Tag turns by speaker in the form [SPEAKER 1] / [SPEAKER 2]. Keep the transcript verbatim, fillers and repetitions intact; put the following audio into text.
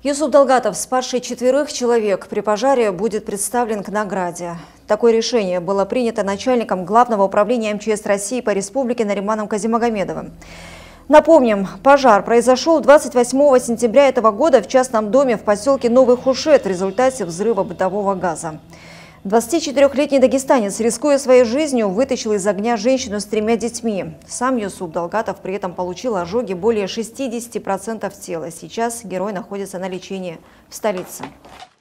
[SPEAKER 1] Юсуп Далгатов, спасший четверых человек при пожаре, будет представлен к награде. Такое решение было принято начальником Главного управления эм че эс России по республике Нариманом Казимагомедовым. Напомним, пожар произошел двадцать восьмого сентября этого года в частном доме в поселке Новый Хушет в результате взрыва бытового газа. двадцатичетырёхлетний дагестанец, рискуя своей жизнью, вытащил из огня женщину с тремя детьми. Сам Юсуп Далгатов при этом получил ожоги более шестидесяти процентов тела. Сейчас герой находится на лечении в столице.